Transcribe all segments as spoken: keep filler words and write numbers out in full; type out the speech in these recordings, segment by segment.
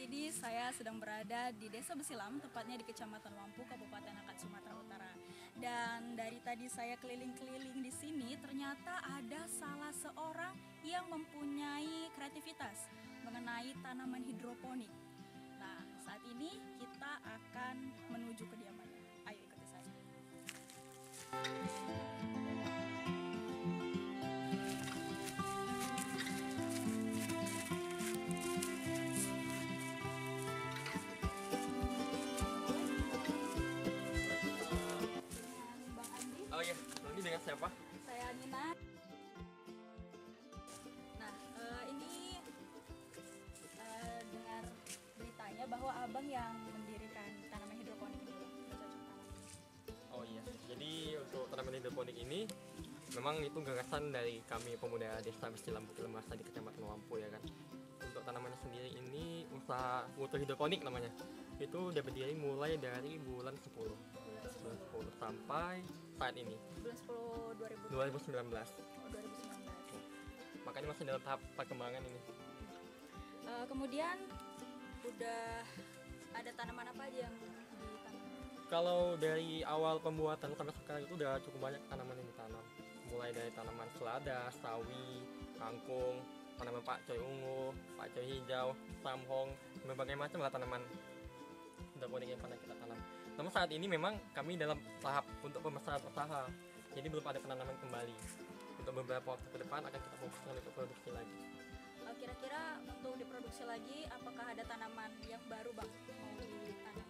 ini saya sedang berada di Desa Besilam, tepatnya di Kecamatan Wampu, Kabupaten Angkat, Sumatera Utara. Dan dari tadi saya keliling-keliling di sini, ternyata ada salah seorang yang mempunyai kreativitas mengenai tanaman hidroponik. Nah, saat ini kita akan menuju kediamannya. Ayo ikuti saya. Dengan Bang Andi, Oh iya, ini dengan siapa? saya Nina. Nah, eh, ini eh, dengar beritanya bahwa abang yang mendirikan tanaman hidroponik ini, Bang. Bercocok tanam ini. Oh iya, jadi untuk tanaman hidroponik ini memang itu gagasan dari kami pemuda Desa Besilam Bukit Lemasa di Kecamatan Wampu ya kan. Untuk tanamannya sendiri ini usaha mutu hidroponik namanya. Itu udah berdiri mulai dari bulan sepuluh. Bulan sepuluh sampai saat ini Bulan sepuluh dua ribu dua ribu sembilan belas. oh, dua ribu sembilan belas. Makanya masih dalam tahap perkembangan ini. Eh, kemudian udah ada tanaman apa aja yang ditanam? Kalau dari awal pembuatan sampai sekarang itu udah cukup banyak tanaman yang ditanam. Mulai dari tanaman selada, sawi, kangkung, tanaman pakcoy ungu, pakcoy hijau, samhong, berbagai macam lah tanaman hidroponik yang pernah kita tanam. Namun saat ini memang kami dalam tahap untuk pembesaran usaha, jadi belum ada penanaman kembali. Untuk beberapa waktu ke depan akan kita fokuskan untuk produksi lagi. Eh, kira-kira untuk diproduksi lagi, apakah ada tanaman yang baru, Bang, mau ditanam?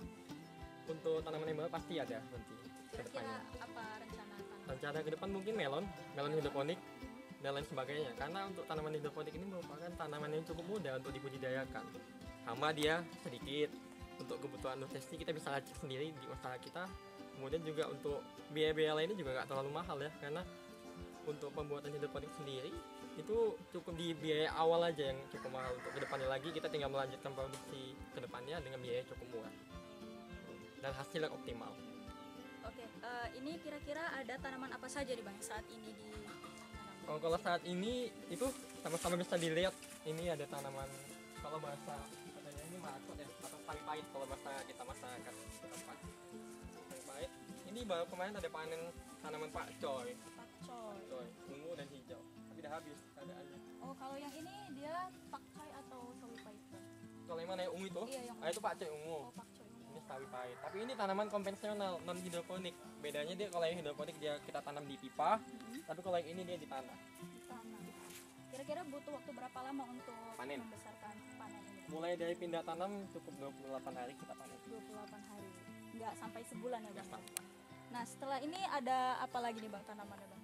Untuk tanaman yang baru pasti ada nanti ke Kira-kira depannya. apa rencana tanam? Rencana ke depan mungkin melon, melon hidroponik dan lain sebagainya. Karena untuk tanaman hidroponik ini merupakan tanaman yang cukup mudah untuk dibudidayakan. Hama dia sedikit, untuk kebutuhan nutrisi kita bisa racik sendiri di usaha kita. Kemudian juga untuk biaya-biaya lainnya juga nggak terlalu mahal ya, karena untuk pembuatan hidroponik sendiri itu cukup di biaya awal aja yang cukup mahal. Untuk kedepannya lagi kita tinggal melanjutkan produksi kedepannya dengan biaya cukup murah dan hasil yang optimal. Oke, eh, ini kira-kira ada tanaman apa saja nih, Bang, yang saat ini ditanam? Kalau kalau saat ini itu sama-sama bisa dilihat, ini ada tanaman, kalau bahasa katanya ini makot ya, atau pari pahit kalau bahasa kita masyarakat setempat. Pari pahit. Ini baru kemarin ada panen tanaman pakcoy, Pakcoy. pakcoy ungu dan hijau, tapi udah habis keadaannya. Oh, kalau yang ini dia pakcoy atau sawi pahit, Bang? Kalau yang mana yang ungu itu? Iya, yang Ah, itu pakcoy ungu. Oh, pakcoy. Ini sawi pahit. Tapi ini tanaman konvensional, non hidroponik. Bedanya dia kalau yang hidroponik dia kita tanam di pipa, Mhm. tapi kalau yang ini dia di tanah. Ditanam. Kira-kira butuh waktu berapa lama untuk Panen. membesarkan panen ini, Bang? Mulai dari pindah tanam cukup dua puluh delapan hari kita panen. dua puluh delapan hari. Nggak sampai sebulan ya, Nggak Bang? sampai. Nah, setelah ini ada apa lagi nih, Bang, tanamannya, Bang?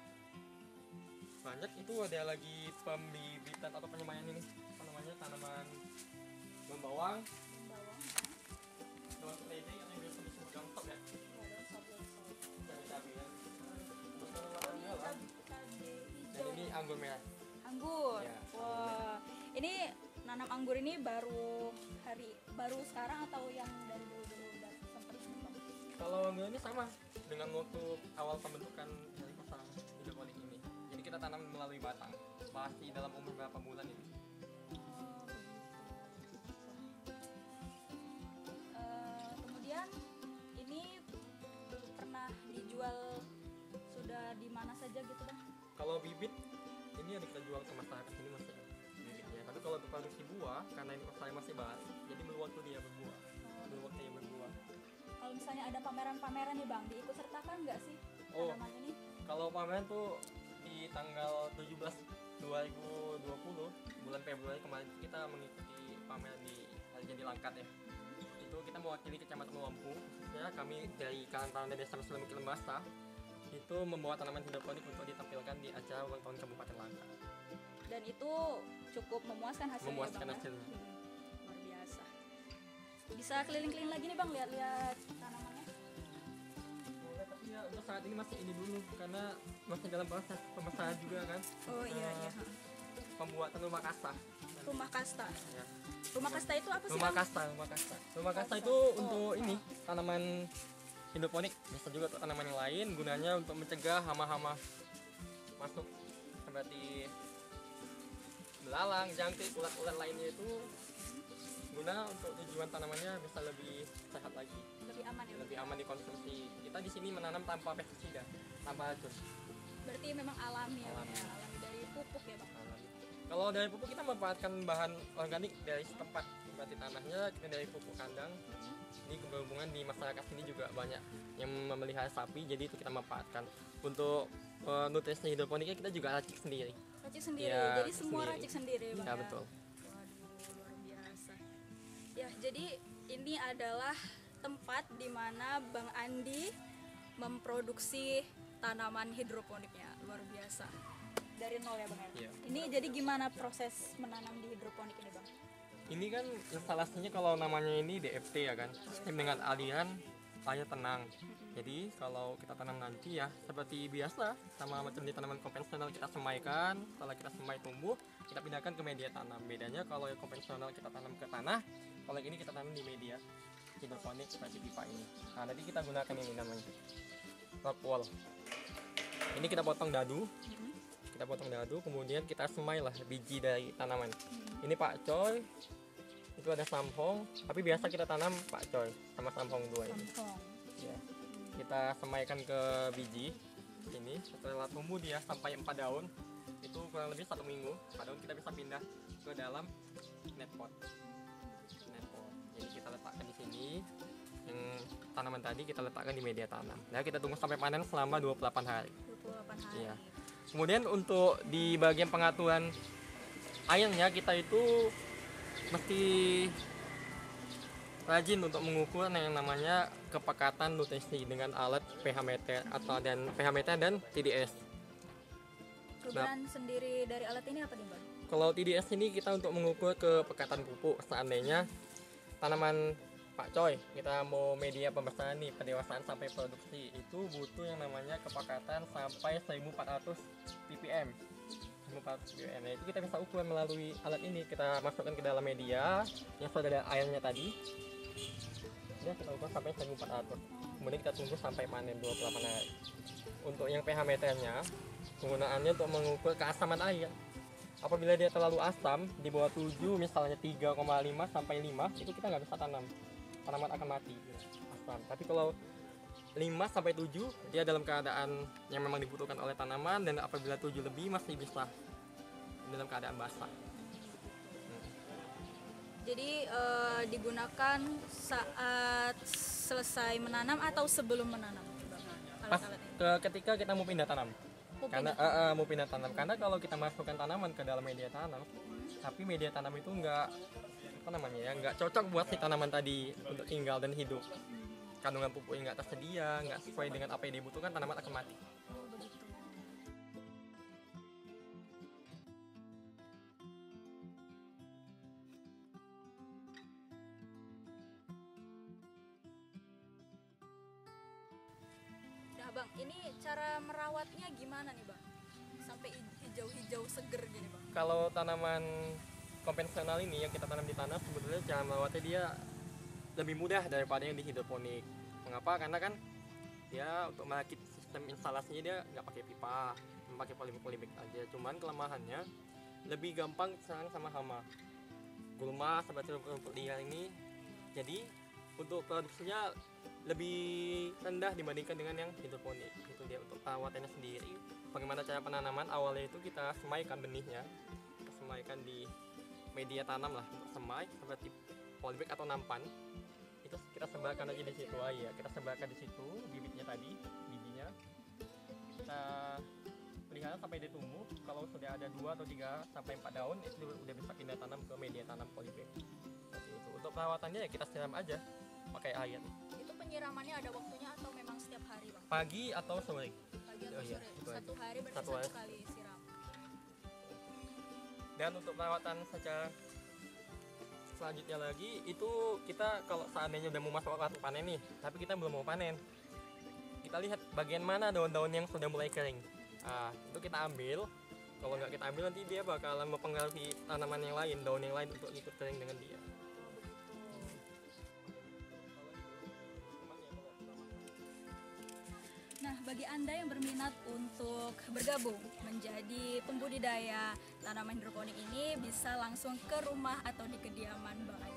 Banyak itu ada lagi pembibitan atau penyemayan ini apa namanya tanaman daun bawang, Bawang. daun seledri atau yang biasa disebut daun top ya, Ada sop-sop. cabai-cabai ya. Terus Oh, tanaman ini jualan. cabai cabai Dan hijau. ini anggur merah. Anggur. Ya, Wah, ini nanam anggur ini baru hari baru sekarang atau yang dari dulu-dulu udah sempat Bang? Kalau anggur ini sama dengan waktu awal pembentukan dari usaha hidroponik ini. Jadi kita tanam melalui batang. Pasti dalam umur berapa bulan ini? Oh, begitu. Eh, kemudian ini pernah dijual sudah di mana saja gitu, Bang? Kalau bibit ini yang kita jual ke masyarakat ini masih bibitnya. Tapi kalau untuk produksi buah, karena ini usaha masih baru, jadi perlu waktu dia berbuah, perlu waktu dia berbuah. Kalau misalnya ada pameran-pameran nih, Bang, diikut sertakan nggak sih Oh. tanaman ini? Kalau pameran tuh di tanggal tujuh belas dua ribu dua puluh bulan Februari kemarin kita mengikuti pameran di Hari Jadi Langkat ya. Itu kita mewakili Kecamatan Wampu, ya kami dari kalangan Desa Besilam Bukit Lemasa itu membawa tanaman hidroponik untuk ditampilkan di acara ulang tahun Kabupaten Langkat. Dan itu cukup memuaskan hasilnya, Memuaskan Bang, ya? hasilnya. Hmm, luar biasa. Bisa keliling-keliling lagi nih, Bang, lihat-lihat tanamannya. Boleh, tapi ya untuk saat ini masih ini dulu karena masih dalam proses pemesanan juga kan. Oh iya Eh, iya. Pembuatan rumah kasta. Rumah kasta. Ya. Rumah kasta itu apa sih, Rumah Bang? kasta, rumah kasta. Rumah kasta Kasta. itu Oh. untuk ini tanaman hidroponik, bisa juga untuk tanaman yang lain gunanya untuk mencegah hama-hama masuk seperti belalang, jangkrik, ulat-ulat lainnya itu guna untuk tujuan tanamannya bisa lebih sehat lagi, Lebih aman ya, Bang? lebih aman dikonsumsi. Kita di sini menanam tanpa pestisida, tanpa racun. Berarti memang alami ya, Bang, Alami. ya? Alami dari pupuk ya, Bang? Alami. Kalau dari pupuk kita memanfaatkan bahan organik dari setempat, berarti tanahnya kita dari pupuk kandang. Ini berhubungan di masyarakat sini juga banyak yang memelihara sapi, jadi itu kita manfaatkan. Untuk uh, nutrisi hidroponiknya kita juga racik sendiri. Racik sendiri, Ya, jadi semua sendiri. racik sendiri ya, Bang? Ya, ya? betul. Waduh, luar biasa. Ya, jadi ini adalah tempat di mana Bang Andi memproduksi tanaman hidroponiknya. Luar biasa. Dari nol ya, Bang? ya? Iya. Ini jadi gimana proses menanam di hidroponik ini, Bang? Ini kan instalasinya kalau namanya ini D F T ya kan, sistem dengan aliran air tenang. Jadi kalau kita tanam nanti ya seperti biasa sama macam di tanaman konvensional, kita semaikan, setelah kita semai tumbuh, kita pindahkan ke media tanam. Bedanya kalau yang konvensional kita tanam ke tanah, kalau yang ini kita tanam di media hidroponik seperti pipa ini. Nah, nanti kita gunakan ini namanya rock wall. Ini kita potong dadu, kita potong dadu, kemudian kita semai lah biji dari tanaman. Ini pakcoy, itu ada sampong, tapi biasa kita tanam pakcoy sama sampong dua ini. Sampong. Ya. Kita semaikan ke biji ini, setelah tumbuh dia sampai empat daun, itu kurang lebih satu minggu. empat daun kita bisa pindah ke dalam net pot. Net pot. Jadi kita letakkan di sini. Yang tanaman tadi kita letakkan di media tanam. Nah, kita tunggu sampai panen selama dua puluh delapan hari. dua puluh delapan hari. Iya. Kemudian untuk di bagian pengaturan airnya kita itu mesti rajin untuk mengukur yang namanya kepekatan nutrisi dengan alat pH meter atau dan pH meter dan T D S. Perubahan sendiri dari alat ini apa nih, Bang? Kalau T D S ini kita untuk mengukur kepekatan pupuk. Seandainya tanaman pakcoy kita mau media pembesaran nih, pendewasaan sampai produksi, itu butuh yang namanya kepekatan sampai seribu empat ratus ppm. seribu empat ratus ppm. Nah, itu kita bisa ukur melalui alat ini. Kita masukkan ke dalam media yang sudah ada airnya tadi. Ya, kita ukur sampai seribu empat ratus. Kemudian kita tunggu sampai panen dua puluh delapan hari. Untuk yang pH meternya, penggunaannya untuk mengukur keasaman air. Apabila dia terlalu asam, di bawah tujuh, misalnya tiga koma lima sampai lima, itu kita nggak bisa tanam. Tanaman akan mati asam. Tapi kalau lima sampai tujuh, dia dalam keadaan yang memang dibutuhkan oleh tanaman, dan apabila tujuh lebih masih bisa dalam keadaan basah. Jadi eh, digunakan saat selesai menanam atau sebelum menanam, Bang? Pas Alat-alat ini. ke, ketika kita mau pindah tanam. Oh, Karena pindah. eh, eh, mau pindah tanam, karena kalau kita masukkan tanaman ke dalam media tanam, tapi media tanam itu enggak apa namanya ya, enggak cocok buat si tanaman tadi untuk tinggal dan hidup. Kandungan pupuknya enggak tersedia, enggak sesuai dengan apa yang dibutuhkan, tanaman akan mati. Oh, begitu. Nah, Bang, ini cara merawatnya gimana nih, Bang? Sampai hij- hijau-hijau seger gini, Bang. Kalau tanaman konvensional ini yang kita tanam di tanah, sebetulnya cara merawatnya dia lebih mudah daripada yang di hidroponik. Mengapa? Karena kan dia untuk merakit sistem instalasinya dia nggak pakai pipa, pakai polybag aja. Cuman kelemahannya lebih gampang diserang sama hama, gulma seperti rumput liar ini. Jadi untuk produksinya lebih rendah dibandingkan dengan yang hidroponik. Itu dia untuk perawatannya sendiri. Bagaimana cara penanaman? Awalnya itu kita semaikan benihnya, kita semaikan di media tanam lah untuk semai seperti polybag atau nampan. Itu kita sebarkan aja di situ aja. Kita sebarkan di situ bibitnya tadi, bijinya. Kita pelihara sampai dia tumbuh. Kalau sudah ada dua atau tiga sampai empat daun, itu udah bisa pindah tanam ke media tanam polybag. Seperti itu. Untuk perawatannya ya kita siram aja pakai air. Itu penyiramannya ada waktunya atau memang setiap hari, Bang? Pagi atau sore. Pagi atau Oh, iya, sore? itu aja. Satu hari berarti Satu satu, hari. kali siram. Dan untuk perawatan secara selanjutnya lagi itu kita kalau seandainya udah mau masuk waktu panen nih, tapi kita belum mau panen, kita lihat bagian mana daun-daun yang sudah mulai kering. Nah, itu kita ambil. Kalau nggak kita ambil nanti dia bakalan mempengaruhi tanaman yang lain, daun yang lain untuk ikut kering dengan dia. Nah, bagi Anda yang berminat untuk bergabung menjadi pembudidaya tanaman hidroponik ini, bisa langsung ke rumah atau di kediaman Bang Andi.